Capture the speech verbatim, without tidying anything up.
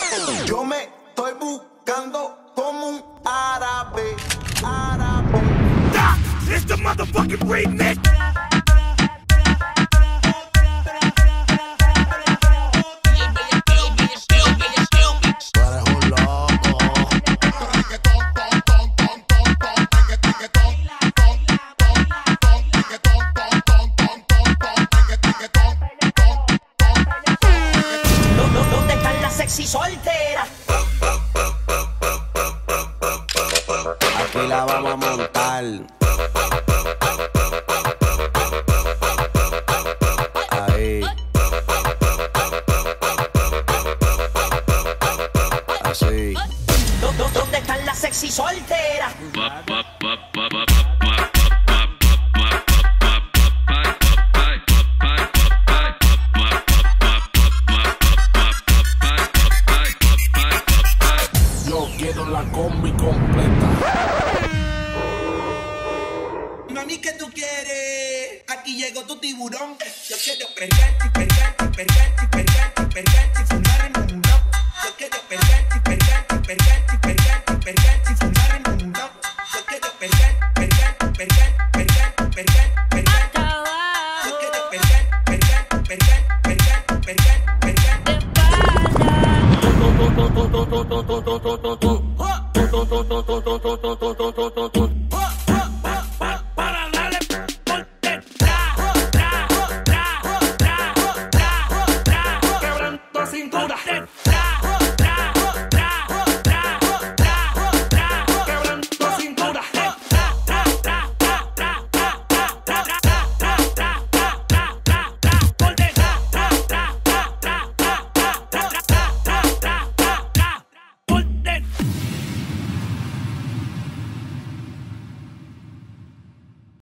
Yo me estoy buscando como un árabe, árabe. Doc, it's the motherfucking remix. ¿Dónde están las sexy solteras? Aquí la vamos a montar. Ahí. Así. ¿Dónde están las sexy solteras?